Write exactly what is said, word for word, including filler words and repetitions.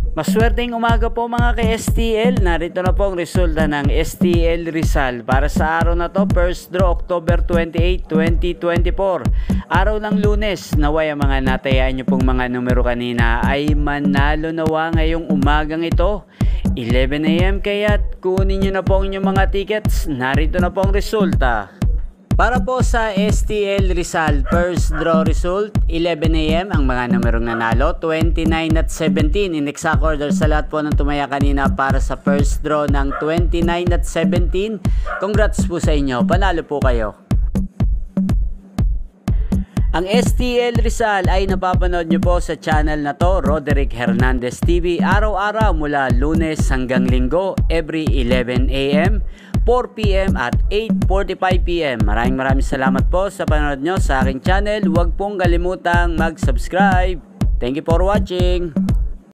Maswerteng umaga po mga ka-S T L. Narito na po ang resulta ng S T L Rizal para sa araw na to, first draw October twenty-eighth, twenty twenty-four. Araw ng Lunes. Naway ang mga natayaan nyo pong mga numero kanina ay manalo nawa ngayong umagang ito, eleven A M Kaya't kunin nyo na po ang inyong mga tickets. Narito na po ang resulta. Para po sa S T L Rizal, first draw result, eleven A M ang mga numerong nanalo, twenty-nine at seventeen. In exact order sa lahat po ng tumaya kanina para sa first draw ng twenty-nine at seventeen. Congrats po sa inyo, panalo po kayo. Ang S T L Rizal ay napapanood nyo po sa channel na to, Roderick Hernandez T V, araw-araw mula Lunes hanggang Linggo, every eleven A M, four P M at eight forty-five P M Maraming maraming salamat po sa panonood nyo sa aking channel. Huwag pong kalimutang mag-subscribe. Thank you for watching.